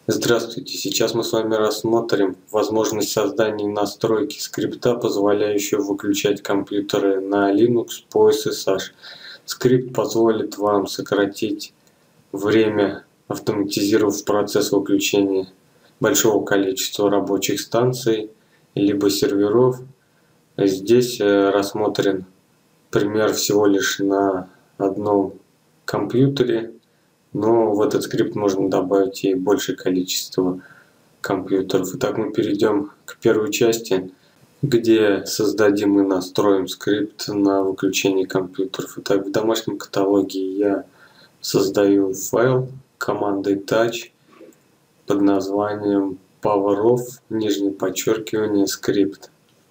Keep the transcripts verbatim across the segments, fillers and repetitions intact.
Здравствуйте! Сейчас мы с вами рассмотрим возможность создания и настройки скрипта, позволяющего выключать компьютеры на Linux по эс эс эйч. Скрипт позволит вам сократить время, автоматизировав процесс выключения большого количества рабочих станций либо серверов. Здесь рассмотрен пример всего лишь на одном компьютере. Но в этот скрипт можно добавить и большее количество компьютеров. Итак, мы перейдем к первой части, где создадим и настроим скрипт на выключение компьютеров. Итак, в домашнем каталоге я создаю файл командой touch под названием poweroff, нижнее подчеркивание, скрипт.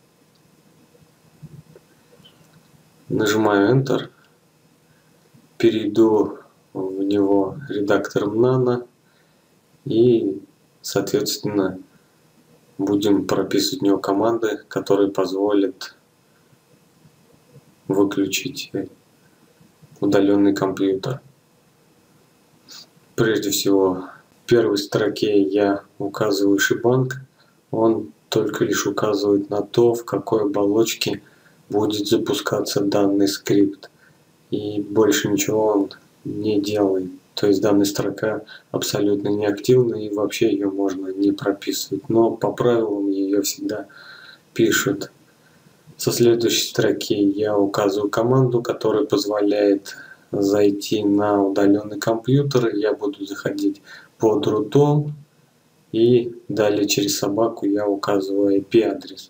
Нажимаю Enter, перейду в него редактором Nano и, соответственно, будем прописывать в него команды, которые позволят выключить удаленный компьютер. Прежде всего, в первой строке я указываю шибанг. Он только лишь указывает на то, в какой оболочке будет запускаться данный скрипт. И больше ничего он не делает. То есть данная строка абсолютно неактивна и вообще ее можно не прописывать. Но по правилам ее всегда пишут. Со следующей строки я указываю команду, которая позволяет зайти на удаленный компьютер. Я буду заходить под рутом. И далее через собаку я указываю ай пи-адрес.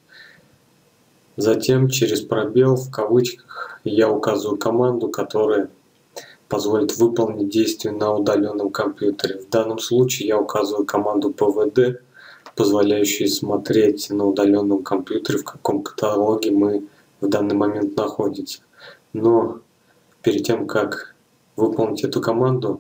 Затем через пробел в кавычках я указываю команду, которая позволит выполнить действие на удаленном компьютере. В данном случае я указываю команду пи ви ди, позволяющую смотреть на удаленном компьютере, в каком каталоге мы в данный момент находимся. Но перед тем, как выполнить эту команду,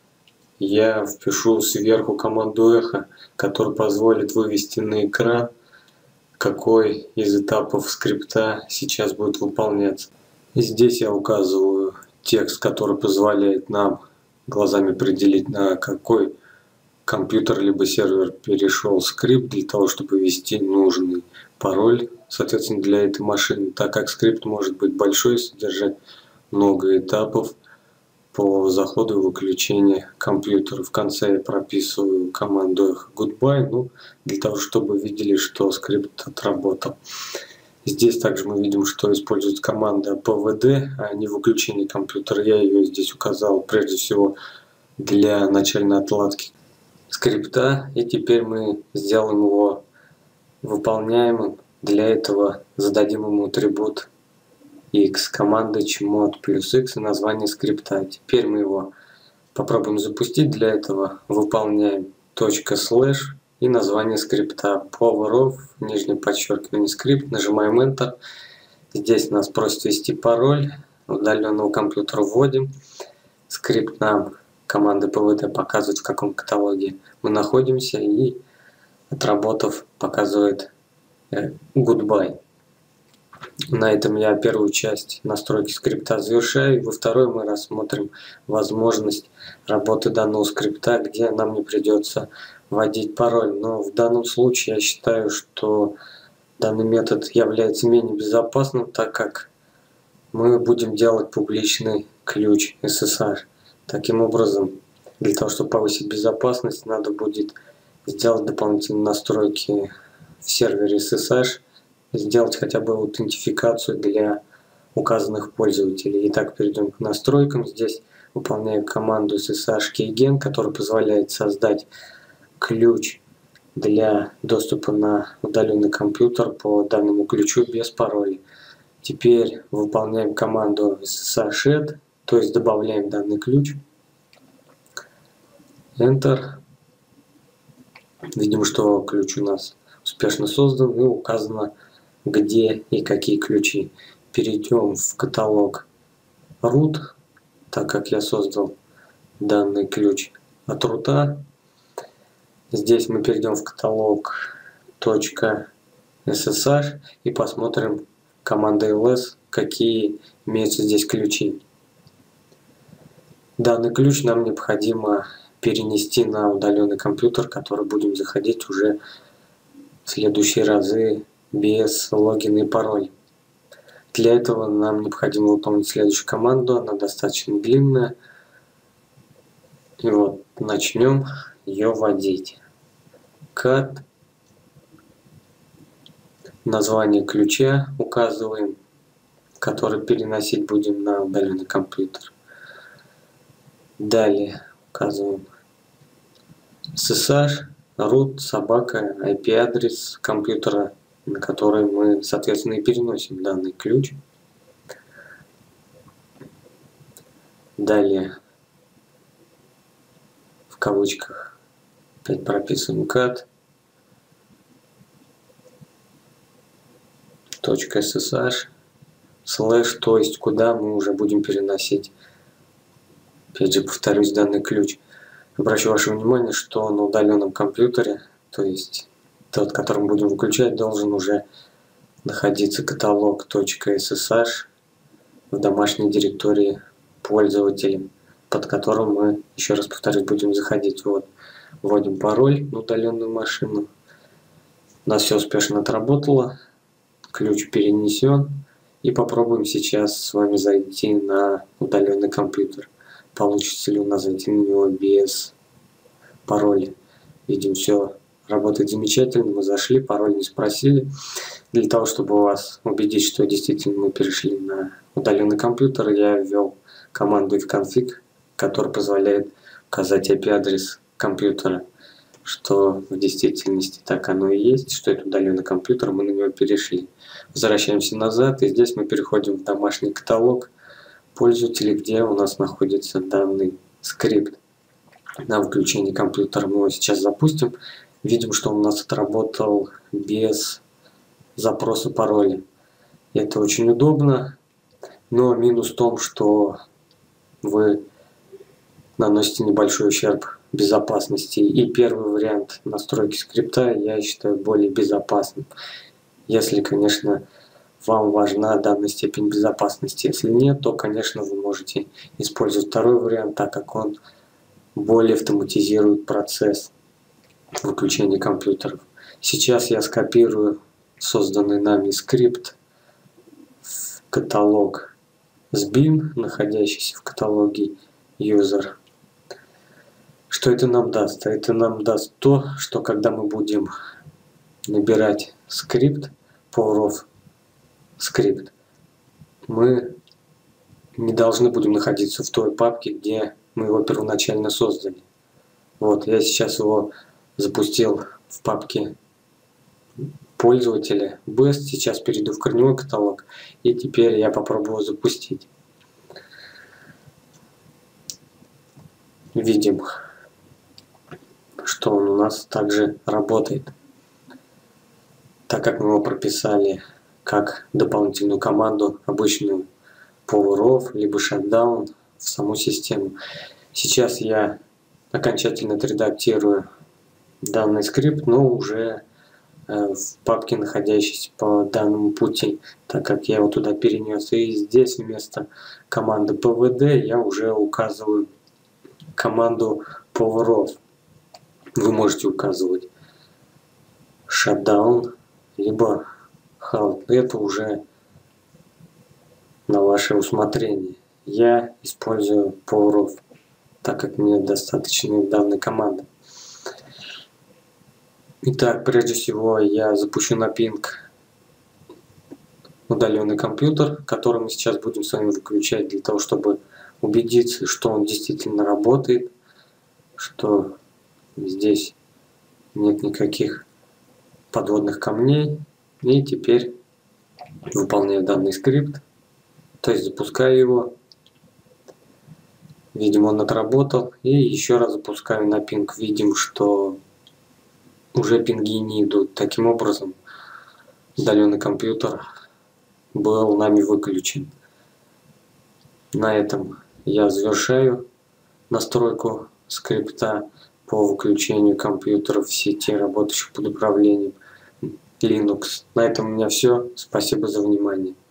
я впишу сверху команду эхо, которая позволит вывести на экран, какой из этапов скрипта сейчас будет выполняться. И здесь я указываю текст, который позволяет нам глазами определить, на какой компьютер либо сервер перешел скрипт, для того, чтобы ввести нужный пароль, соответственно, для этой машины, так как скрипт может быть большой, содержать много этапов по заходу и выключению компьютера. В конце я прописываю команду goodbye, ну, для того, чтобы видели, что скрипт отработал. Здесь также мы видим, что используется команда пи ви ди, а не выключение компьютера. Я ее здесь указал прежде всего для начальной отладки скрипта. И теперь мы сделаем его выполняемым. Для этого зададим ему атрибут x, команда chmod плюс x и название скрипта. Теперь мы его попробуем запустить. Для этого выполняем точка слэш и название скрипта poweroff, нижнее подчеркивание, скрипт. Нажимаем Enter. Здесь нас просит ввести пароль удаленного компьютера. Вводим. Скрипт нам команда пи ви ди показывает, в каком каталоге мы находимся, и, отработав, показывает goodbye. На этом я первую часть настройки скрипта завершаю. Во второй мы рассмотрим возможность работы данного скрипта, где нам не придется вводить пароль. Но в данном случае я считаю, что данный метод является менее безопасным, так как мы будем делать публичный ключ эс эс эйч. Таким образом, для того, чтобы повысить безопасность, надо будет сделать дополнительные настройки в сервере эс эс эйч, сделать хотя бы аутентификацию для указанных пользователей. Итак, перейдем к настройкам. Здесь выполняем команду эс эс эйч keygen, которая позволяет создать ключ для доступа на удаленный компьютер по данному ключу без пароля. Теперь выполняем команду эс эс эйч add, то есть добавляем данный ключ. Enter. Видим, что ключ у нас успешно создан и указано, где и какие ключи. Перейдем в каталог root, так как я создал данный ключ от рута. Здесь мы перейдем в каталог .ssh и посмотрим командой ls, какие имеются здесь ключи. Данный ключ нам необходимо перенести на удаленный компьютер, который будем заходить уже в следующие разы без логина и пароля. Для этого нам необходимо выполнить следующую команду, она достаточно длинная. И вот начнем ее вводить. cat, название ключа указываем, который переносить будем на удаленный компьютер. Далее указываем эс эс эйч, root, собака, ай пи адрес компьютера, на который мы, соответственно, и переносим данный ключ. Далее в кавычках опять прописываем cat .ssh слэш, то есть куда мы уже будем переносить, опять же повторюсь, данный ключ. Обращу ваше внимание, что на удаленном компьютере, то есть тот, который мы будем выключать, должен уже находиться каталог .ssh в домашней директории пользователя, под которым мы, еще раз повторюсь, будем заходить. Вот, вводим пароль на удаленную машину. У нас все успешно отработало, ключ перенесен. И попробуем сейчас с вами зайти на удаленный компьютер. Получится ли у нас зайти на него без пароля. Видим, все работает замечательно. Мы зашли, пароль не спросили. Для того, чтобы вас убедить, что действительно мы перешли на удаленный компьютер, я ввел команду ifconfig, которая позволяет указать ай пи адрес компьютера, что в действительности так оно и есть, что это удаленный компьютер, мы на него перешли. Возвращаемся назад, и здесь мы переходим в домашний каталог пользователей, где у нас находится данный скрипт на выключение компьютера. Мы его сейчас запустим. Видим, что он у нас отработал без запроса пароля. Это очень удобно, но минус в том, что вы наносите небольшой ущерб безопасности. И первый вариант настройки скрипта я считаю более безопасным. Если, конечно, вам важна данная степень безопасности. Если нет, то, конечно, вы можете использовать второй вариант, так как он более автоматизирует процесс выключения компьютеров. Сейчас я скопирую созданный нами скрипт в каталог эс бин, находящийся в каталоге user. Что это нам даст? Это нам даст то, что когда мы будем набирать скрипт, poweroff скрипт, мы не должны будем находиться в той папке, где мы его первоначально создали. Вот, я сейчас его запустил в папке пользователя best, сейчас перейду в корневой каталог, и теперь я попробую запустить. Видим, что он у нас также работает, так как мы его прописали как дополнительную команду, обычную poweroff, либо shutdown в саму систему. Сейчас я окончательно отредактирую данный скрипт, но уже в папке, находящейся по данному пути, так как я его туда перенес. И здесь вместо команды пи ви ди я уже указываю команду poweroff. Вы можете указывать shutdown, либо halt. Это уже на ваше усмотрение. Я использую poweroff, так как мне достаточно данной команды. Итак, прежде всего я запущу на пинг удаленный компьютер, который мы сейчас будем с вами выключать, для того, чтобы убедиться, что он действительно работает, что здесь нет никаких подводных камней. И теперь выполняю данный скрипт, то есть запускаю его. Видим, он отработал. И еще раз запускаю на пинг. Видим, что уже пинги не идут. Таким образом, удаленный компьютер был нами выключен. На этом я завершаю настройку скрипта по выключению компьютеров в сети, работающих под управлением Linux. На этом у меня все. Спасибо за внимание.